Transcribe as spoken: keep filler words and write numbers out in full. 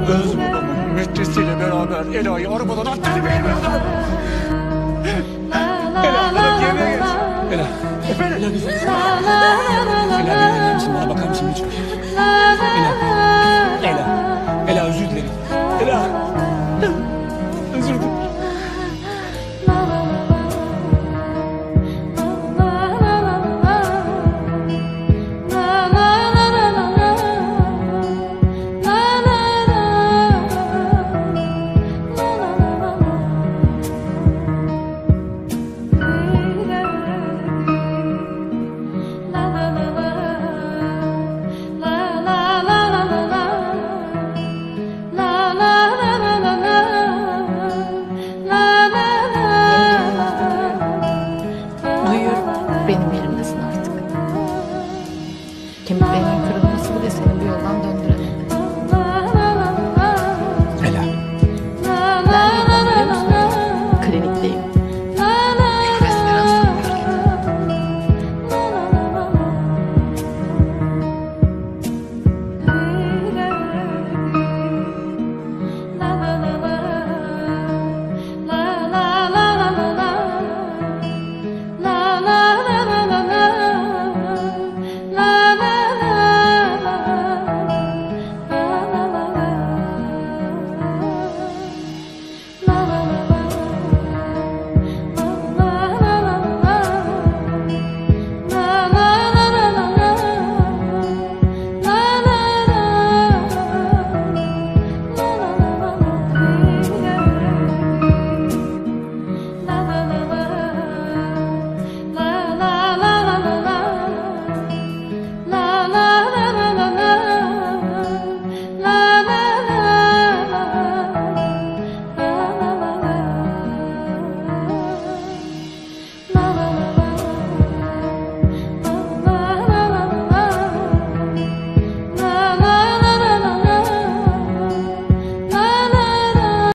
Öz babamın müftesiyle beraber Ela'yı arabadan attığını bilmiyordum. Ela, Ela yerine geç. Ela, Ela, Ela, Ela, bir dinler misin? Bana bakar mısın lütfen? Ela.